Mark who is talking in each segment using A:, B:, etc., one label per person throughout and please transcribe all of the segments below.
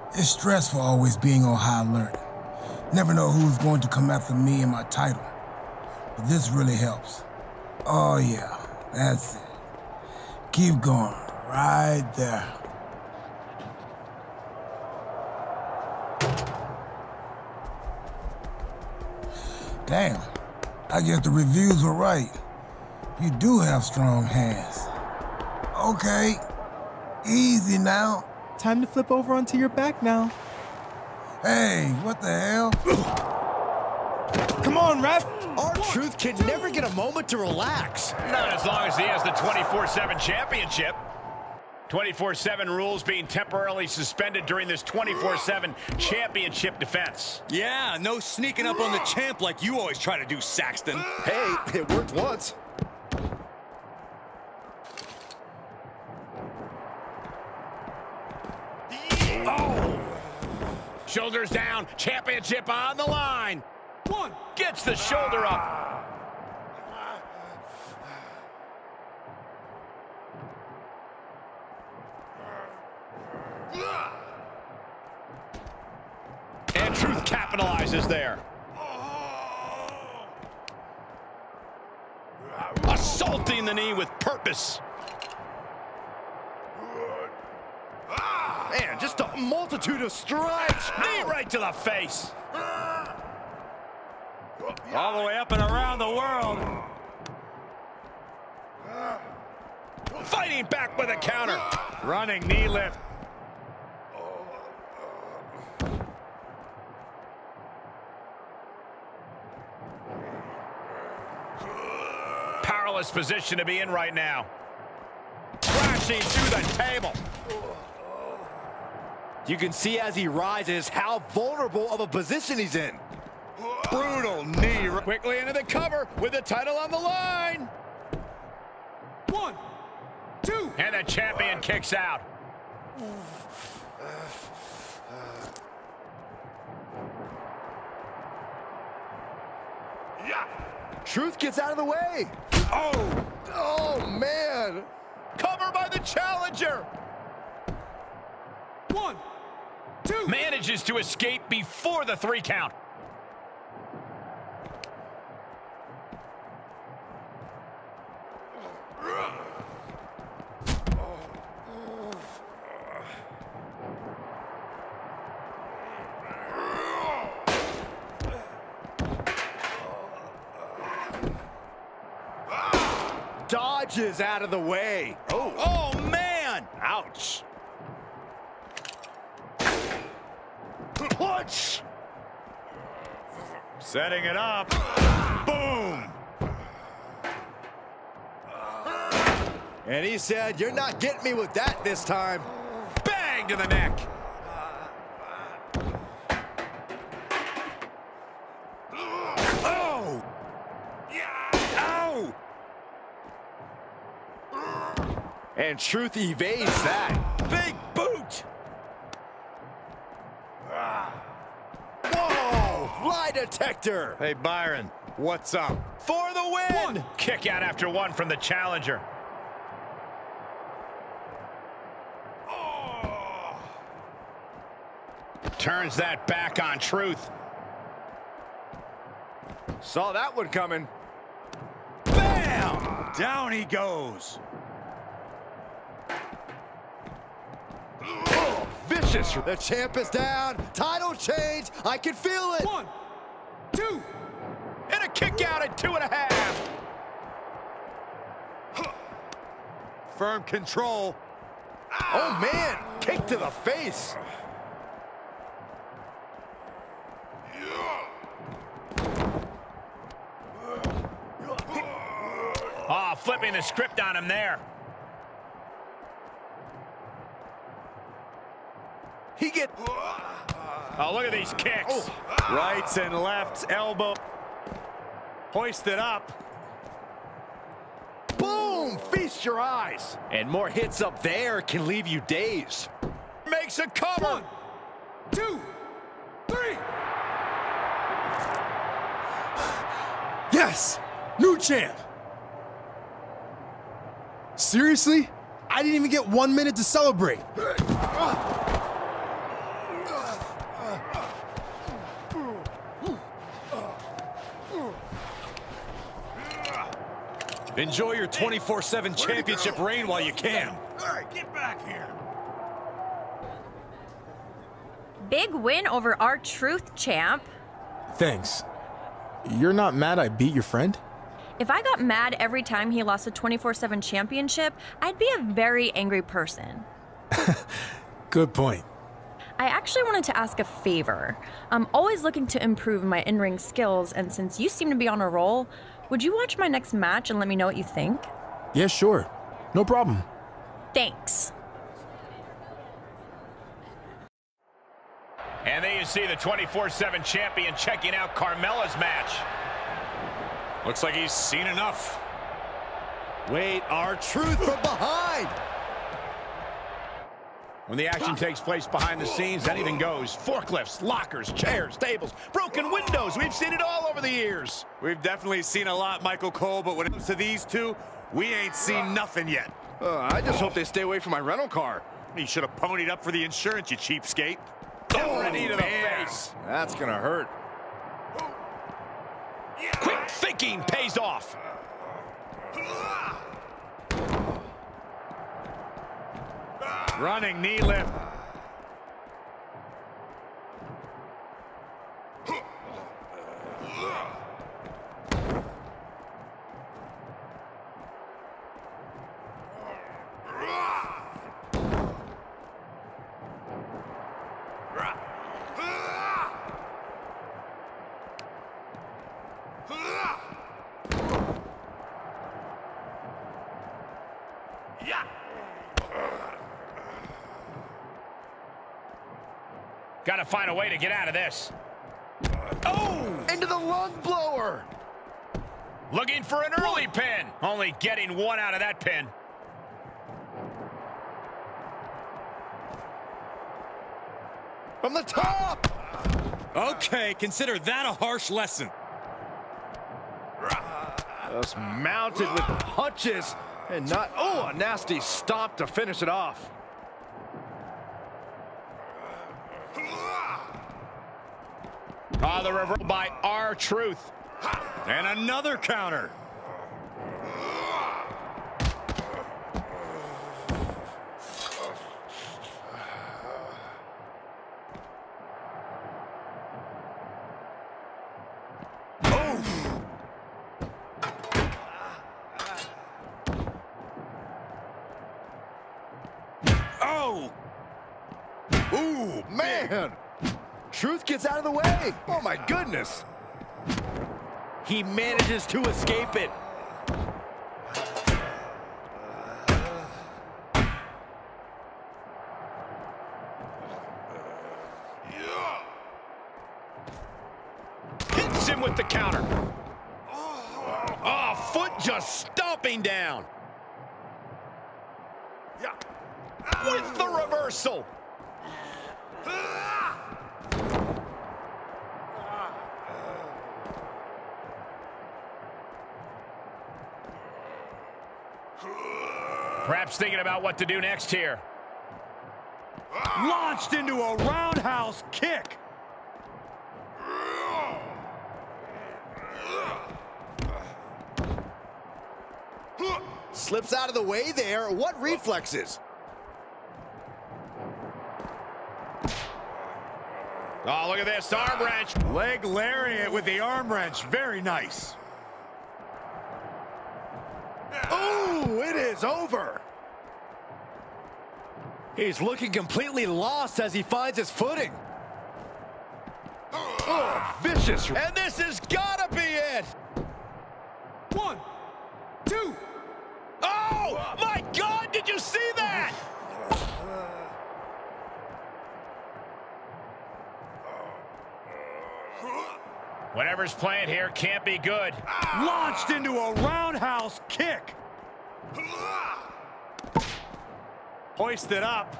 A: It's stressful always being on high alert. Never know who's going to come after me and my title. But this really helps. Oh yeah, that's it. Keep going, right there. Damn, I guess the reviews were right. You do have strong hands. Okay, easy now.
B: Time to flip over onto your back now.
A: Hey, what the hell?
B: Come on, ref!
C: R-Truth can never get a moment to relax.
D: Not as long as he has the 24/7 championship. 24/7 rules being temporarily suspended during this 24/7 championship defense.
C: Yeah, no sneaking up on the champ like you always try to do, Saxton. Hey, it worked once.
D: Oh! Shoulders down, championship on the line.
B: One.
D: Gets the shoulder up. And Truth capitalizes there. Assaulting the knee with purpose.
C: Man, just a multitude of strikes.
D: Knee right to the face.
C: All the way up and around the world.
D: Fighting back with a counter. Running knee lift. Powerless position to be in right now. Crashing through the table.
C: You can see as he rises how vulnerable of a position he's in. Brutal knee.
D: Quickly into the cover with the title on the line.
B: 1, 2.
D: And the champion kicks out.
C: Truth gets out of the way. Oh, man.
D: Cover by the challenger.
B: 1, 2.
D: Manages to escape before the 3 count.
C: Dodges out of the way. Oh, man. Ouch. Punch. Setting it up. Boom. And he said, "You're not getting me with that this time."
D: Bang to the neck.
C: Oh. Ow. And Truth evades that. Big boot. Whoa, lie detector.
D: Hey, Byron, what's up?
C: For the win.
D: Kick out after 1 from the challenger. Turns that back on Truth.
C: Saw that one coming. Bam! Down he goes. Oh, vicious. The champ is down. Title change. I can feel it.
B: 1, 2.
D: And a kick out at 2.5.
C: Firm control. Oh, man. Kick to the face.
D: Oh, flipping the script on him there.
C: He get.
D: Oh, look at these kicks.
C: Rights and lefts, elbow. Hoisted up. Boom! Feast your eyes. And more hits up there can leave you dazed.
D: Makes a cover.
B: 1, 2, 3.
E: Yes! New champ! Seriously? I didn't even get 1 minute to celebrate. Enjoy your 24/7 championship reign while you can.
B: All right, get back here.
F: Big win over R-Truth, champ.
G: Thanks. You're not mad I beat your friend?
F: If I got mad every time he lost a 24/7 championship, I'd be a very angry person.
G: Good point.
F: I actually wanted to ask a favor. I'm always looking to improve my in-ring skills, and since you seem to be on a roll, would you watch my next match and let me know what you think?
G: Yeah, sure. No problem.
F: Thanks.
D: And there you see the 24/7 champion checking out Carmella's match.
E: Looks like he's seen enough.
C: Wait, R-Truth from behind.
D: When the action takes place behind the scenes, anything goes. Forklifts, lockers, chairs, tables, broken windows. We've seen it all over the years.
E: We've definitely seen a lot, Michael Cole, but when it comes to these two, we ain't seen nothing yet.
C: I just hope they stay away from my rental car.
E: You should have ponied up for the insurance, you cheapskate.
D: Already to the
C: man.
D: face.
C: That's gonna hurt.
D: Quick thinking pays off.
E: Running knee lift.
D: Got to find a way to get out of this.
C: Oh! Into the lung blower!
D: Looking for an early pin. Only getting one out of that pin.
C: From the top!
E: Okay, consider that a harsh lesson.
C: Just mounted with punches and not... Oh, a nasty stop to finish it off.
D: The reversal by R-Truth.
E: And another counter.
C: Oh! Ooh, man! Truth gets out of the way. Oh, my goodness. He manages to escape it.
D: Hits him with the counter. Oh, foot just stomping down. With the reversal. Perhaps thinking about what to do next here.
E: Launched into a roundhouse kick.
C: Slips out of the way there. What reflexes?
D: Oh, look at this arm wrench.
E: Leg lariat with the arm wrench. Very nice.
C: Oh, it is over. He's looking completely lost as he finds his footing. Oh, vicious. And this has got to be it.
B: 1, 2.
D: Oh, my God, did you see that? Whatever's playing here can't be good.
E: Launched into a roundhouse kick. Hoisted up.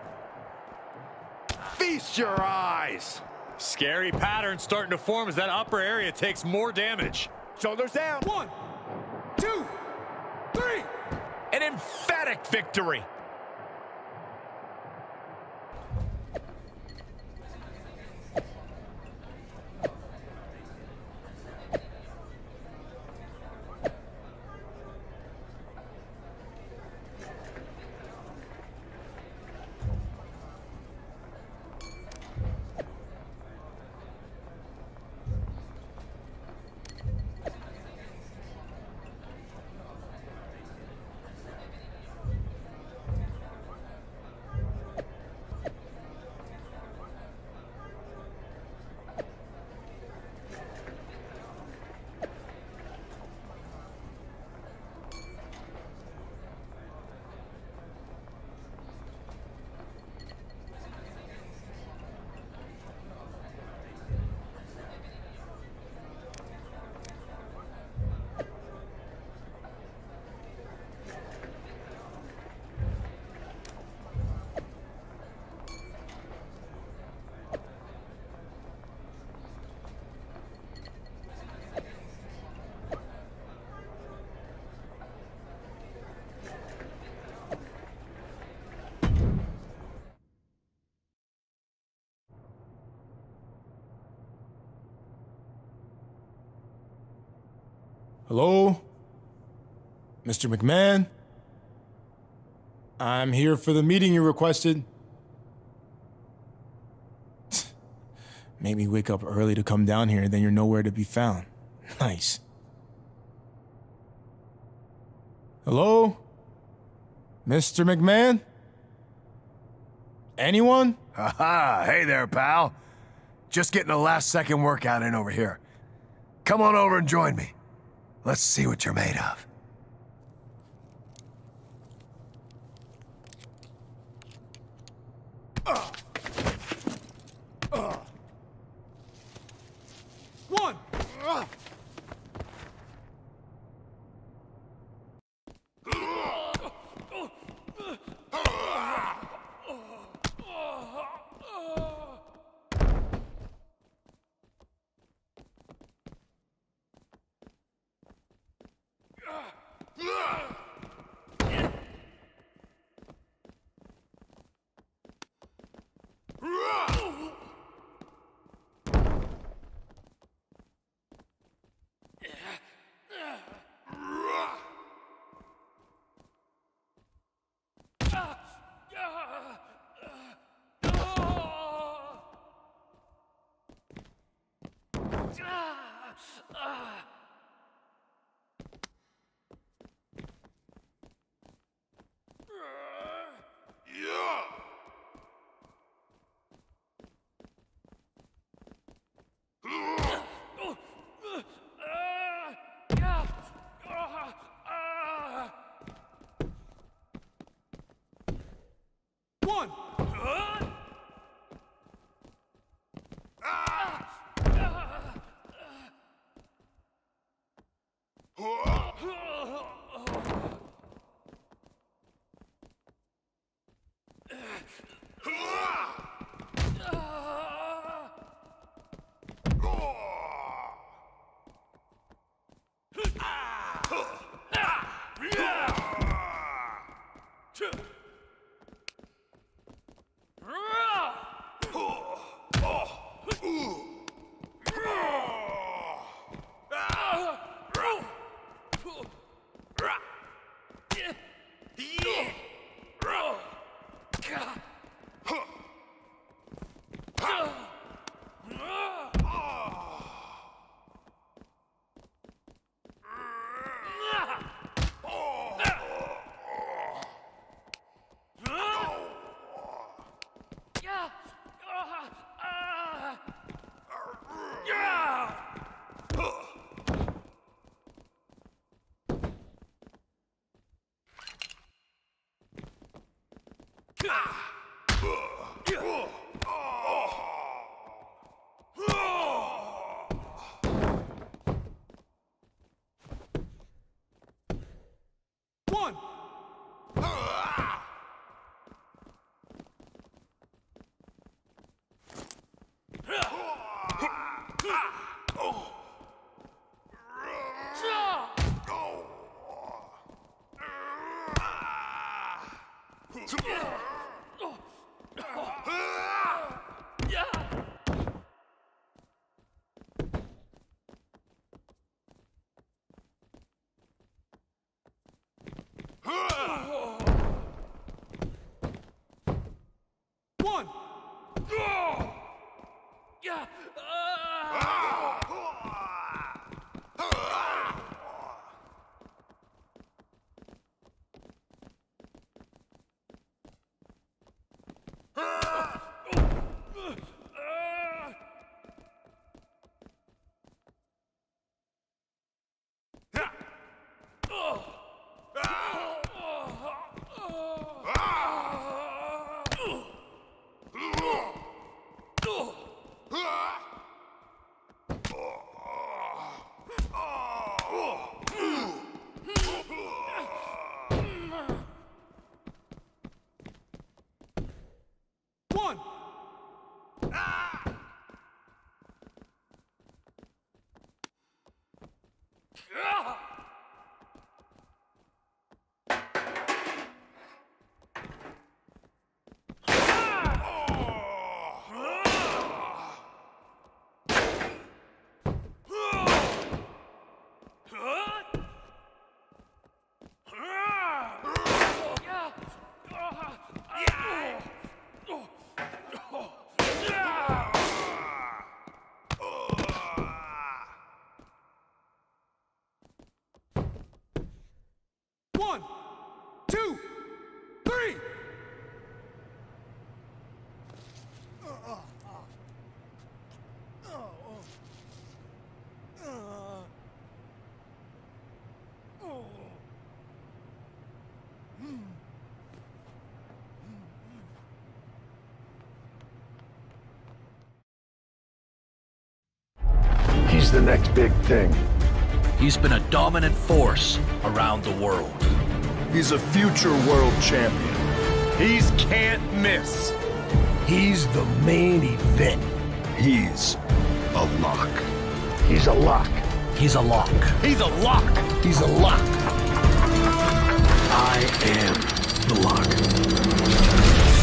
C: Feast your eyes.
E: Scary pattern starting to form as that upper area takes more damage.
C: Shoulders down.
B: 1, 2, 3.
D: An emphatic victory.
G: Hello? Mr. McMahon? I'm here for the meeting you requested. Made me wake up early to come down here, then you're nowhere to be found. Nice. Hello? Mr. McMahon? Anyone?
H: Haha, hey there, pal. Just getting a last-second workout in over here. Come on over and join me. Let's see what you're made of.
B: One. One. One. One.
H: He's the next big thing.
I: He's been a dominant force around the world.
H: He's a future world champion.
E: He's can't miss.
H: He's the main event. He's a lock. He's a lock.
I: He's a lock.
E: He's a lock.
H: He's a lock. I am the lock.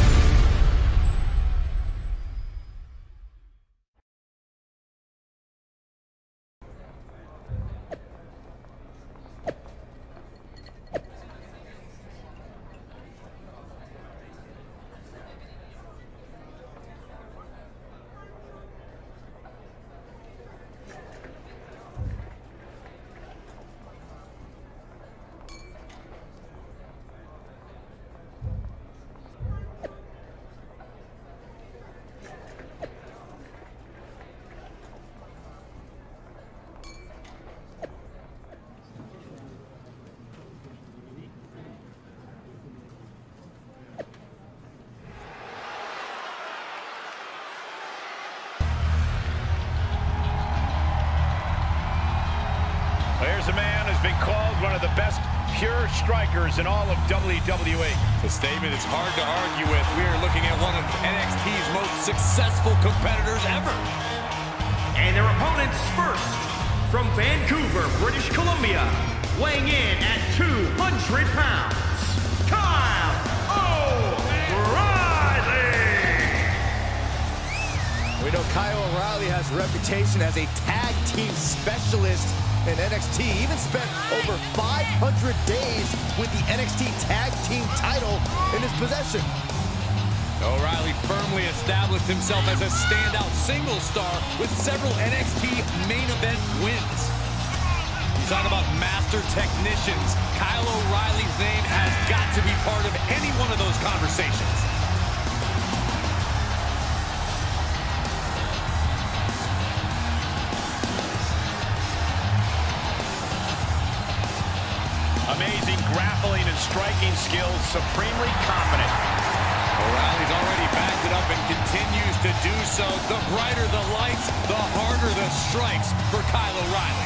D: There's a man who's been called one of the best pure strikers in all of WWE.
E: A statement it's hard to argue with. We are looking at one of NXT's most successful competitors ever.
J: And their opponents first, from Vancouver, British Columbia, weighing in at 200 pounds, Kyle O'Reilly!
C: We know Kyle O'Reilly has a reputation as a tag team specialist in NXT. He even spent over 500 days with the NXT Tag Team title in his possession.
E: O'Reilly firmly established himself as a standout single star with several NXT main event wins. You talk about master technicians. Kyle O'Reilly's name has got to be part of any one of those conversations.
D: Amazing grappling and striking skills, supremely confident.
E: O'Reilly's already backed it up and continues to do so. The brighter the lights, the harder the strikes for Kyle O'Reilly.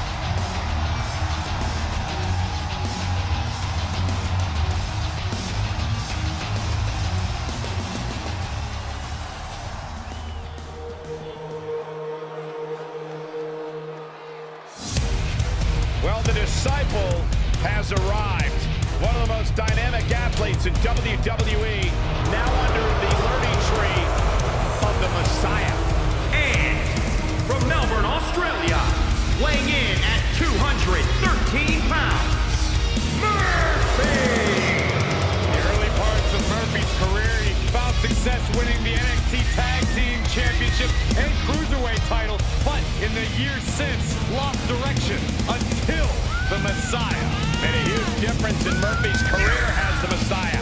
D: Well, the disciple has arrived. One of the most dynamic athletes in WWE, now under the learning tree of the Messiah.
J: And from Melbourne, Australia, weighing in at 213 pounds, Murphy!
E: In the early parts of Murphy's career, he found success winning the NXT Tag Team Championship and Cruiserweight title, but in the years since, lost direction until the Messiah.
D: Made a huge difference in Murphy's career as the Messiah.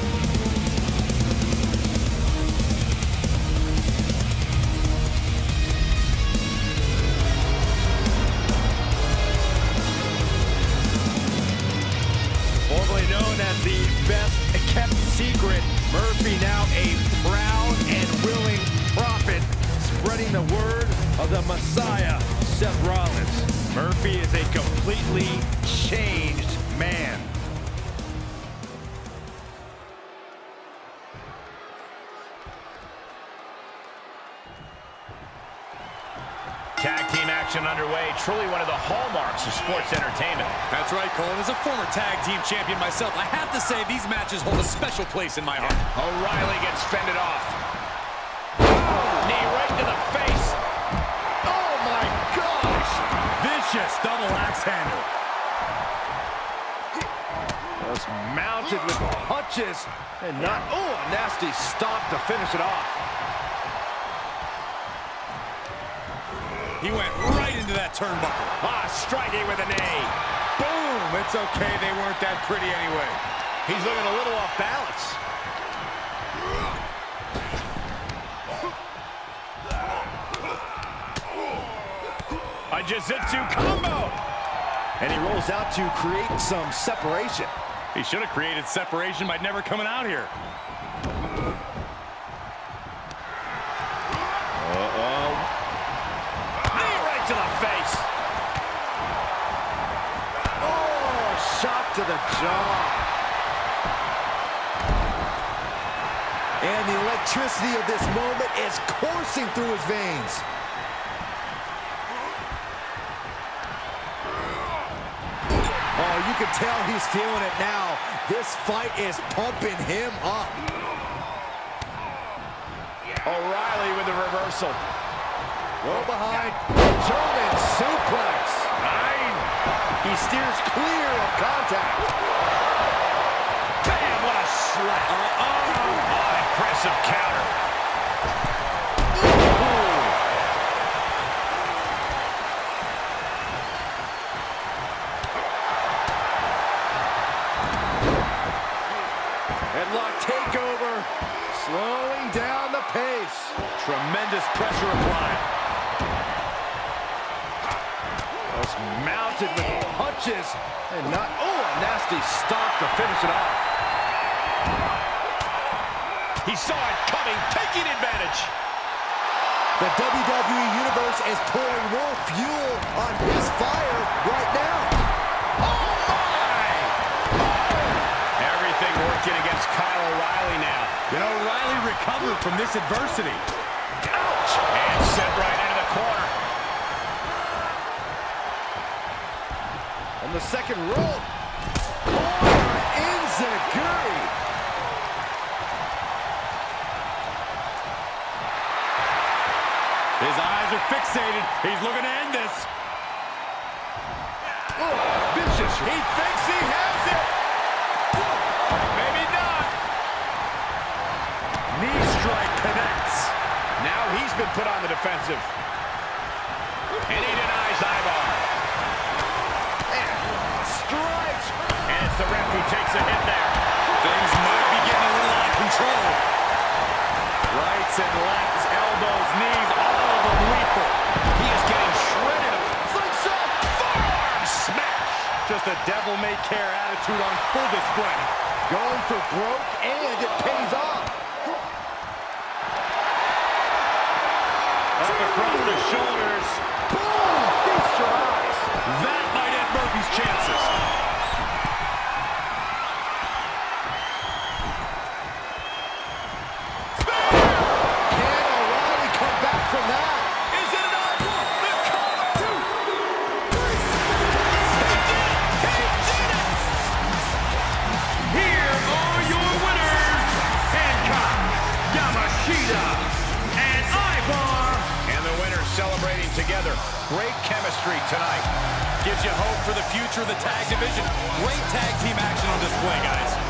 D: Formerly known as the best kept secret, Murphy now a proud and willing prophet, spreading the word of the Messiah, Seth Rollins. Murphy is a completely changed man. Tag team action underway, truly one of the hallmarks of sports entertainment.
E: That's right, Cole. As a former tag team champion myself, I have to say these matches hold a special place in my heart.
D: O'Reilly gets fended off. Knee right to the face. Oh my gosh!
E: Vicious double axe handle.
C: Just mounted with punches and not, oh, a nasty stop to finish it off.
E: He went right into that turnbuckle.
D: Striking with a knee.
E: Boom! It's okay, they weren't that pretty anyway.
D: He's looking a little off balance. A jiu-jitsu combo.
C: And he rolls out to create some separation.
E: He should have created separation by never coming out here.
D: Knee right to the face.
C: to the jaw. And the electricity of this moment is coursing through his veins. Oh, you can tell he's feeling it now. This fight is pumping him up.
D: O'Reilly with the reversal.
C: Go behind. German suplex. 9. He steers clear of contact.
D: Bam, what a slap. Impressive counter.
C: Headlock takeover. Slowing down the pace.
D: Tremendous pressure applied. Was mounted with punches and not, a nasty stop to finish it off. He saw it coming, taking advantage.
C: The WWE Universe is pouring more fuel on his fire right now.
D: Oh my! Everything working against Kyle O'Reilly now. Can O'Reilly recover from this adversity? Ouch! And set right into the corner.
C: On the second rope. Corner enziguri.
D: His eyes are fixated. He's looking to end this. Oh, vicious. He thinks he has it. Maybe not. Knee strike connects. Now he's been put on the defensive. And he denies Ivar. And strikes. And it's the ref who takes a hit there. Things might be getting a little out of control. Rights and lefts, elbows, knees, all of them lethal. He is getting shredded. Slingshot, forearm smash. Just a devil-may-care attitude on full display.
C: Going for broke, and it pays off.
D: Up across the shoulders.
C: Boom! Feast your eyes.
D: That might end Murphy's chances.
C: Can O'Reilly come back from that?
D: Is it enough? The cover! 2, 3. He did it!
J: Here are your winners, Hancock, Yamashita, and Ivar.
D: And the winners celebrating together. Great chemistry tonight. Gives you hope for the future of the tag division. Great tag team action on display, guys.